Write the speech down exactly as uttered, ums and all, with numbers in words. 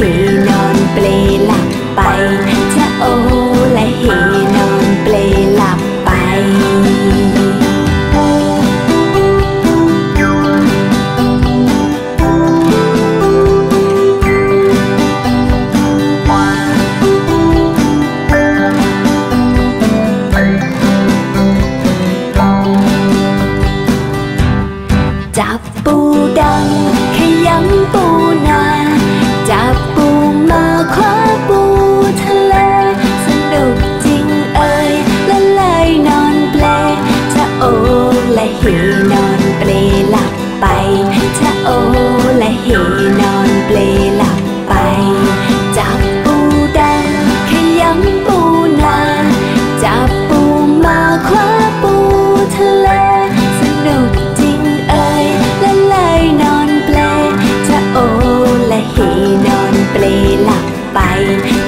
นอนเปลหลับไปชะโอและเฮนอนเปลหลับไปจับปูดังขยำปูนาจับปูมาคว้าปูทะเลสนุกจริงเอ่ยละเลยนอนเปลชะโอและเฮนอนเปลหลับไปชะโอและเฮนอนเปลหลับไปจับปูดังขยำปูนาจับปูมาคว้าปูทะเลสนุกจริงเอ่ยละเลยนอนเปลชะโอและเฮนอนเปลหลับไป